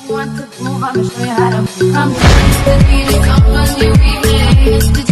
want to move, I'ma show you how to move. I'm with the company we made.